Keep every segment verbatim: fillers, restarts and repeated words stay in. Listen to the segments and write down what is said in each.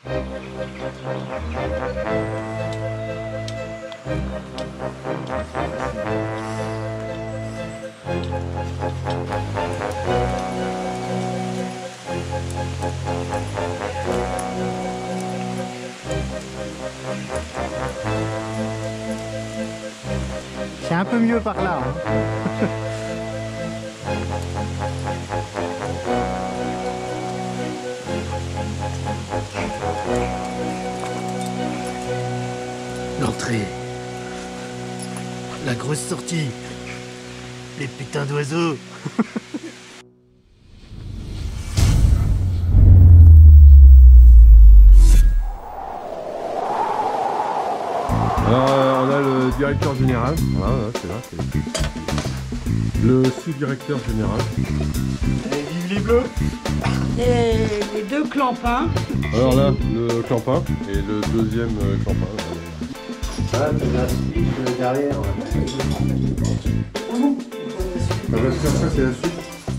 C'est un peu mieux par là. Hein. L'entrée. La grosse sortie. Les putains d'oiseaux. Alors euh, on a le directeur général, voilà, voilà, c'est là, c'est le sous-directeur général. Et vive les bleus. Et les deux clampins. Alors là, le clampin et le deuxième euh, clampin. Ah, c'est la suite derrière. Ah bah c'est ça, c'est la suite.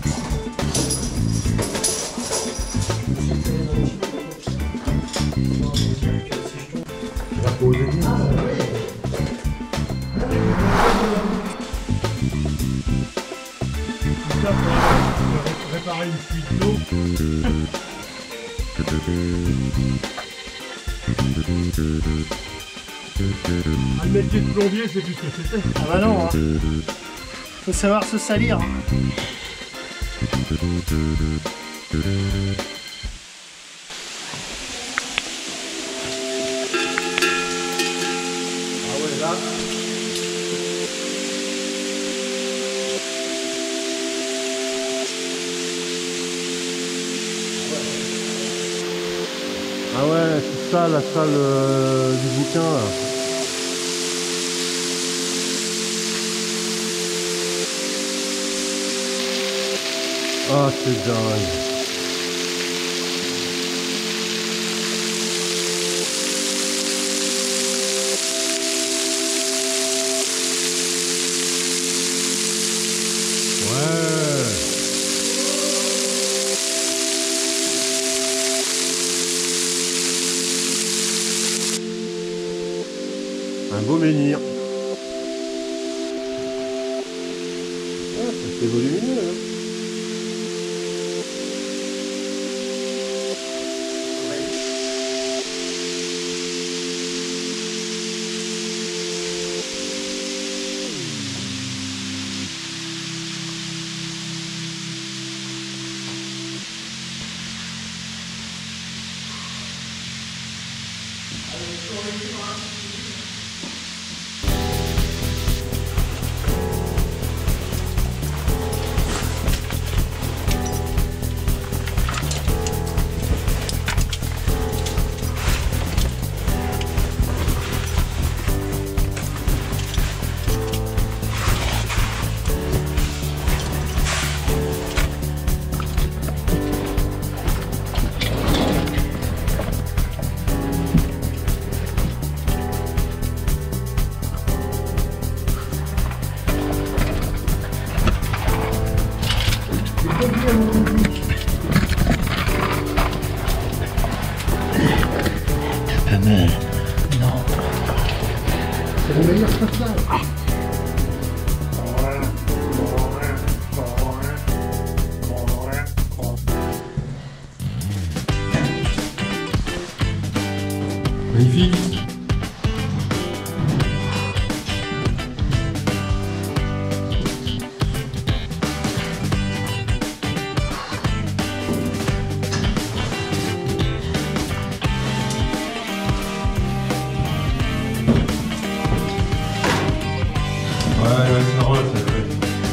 La pause est bien. Ça pour réparer une fuite d'eau. Un métier de plombier, c'est plus ce que c'était. Ah bah non, hein. Faut savoir se salir. Hein. Ah ouais, là. Ah ouais, c'est ça la salle euh, du bouquin là. Ah, c'est dingue. Un beau menhir. Ah, c'est volumineux là. Pas mal. Non. C'est le meilleur passage. Ah. Magnifique. Ouais, ouais, c'est normal, ça. Ouais.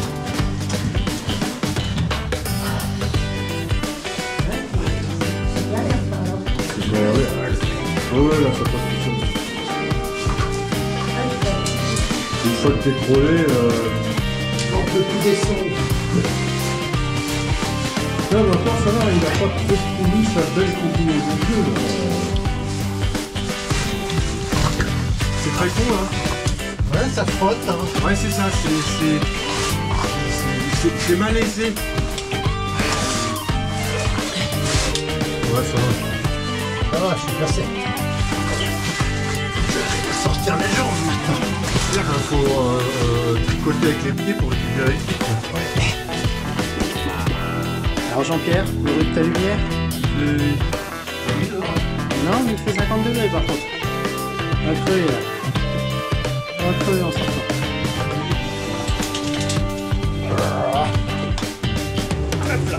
Ouais, ouais, ouais. Ouais, ouais, là, ça passe tout seul. Une fois que t'es trollé, euh... On peut plus descendre. là, maintenant, ça va, il a pas trop mis sa belle combinaison de jeu, là. C'est très con, hein. Ouais, ça frotte. Hein. Ouais, c'est ça, c'est... C'est malaisé. Ouais, ça va. Ça va, je suis passé. Je vais sortir les jambes maintenant. Il faut euh, euh, tricoter avec les pieds pour récupérer les pieds. Ouais. Alors Jean-Pierre, le bruit de ta lumière? Non, il fait cinquante degrés par contre. Un creux là. Un creux en sortant. Hop là.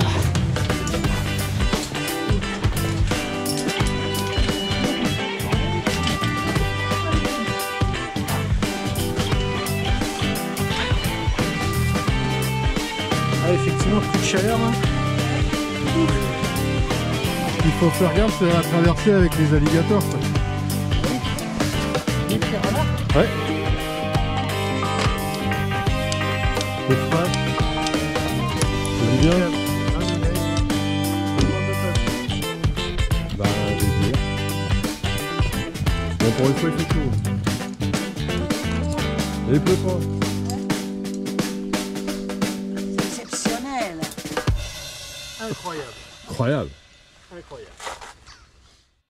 Ah, effectivement, coup de chaleur là. Ce qu'il faut faire gaffe, c'est à traverser avec les alligators. Quoi. Ouais. C'est frais. C'est bien. Bah, des bières. Bon, pour une fois, il fait chaud. Et il pleut pas. Exceptionnel. Incroyable. Incroyable. Incroyable.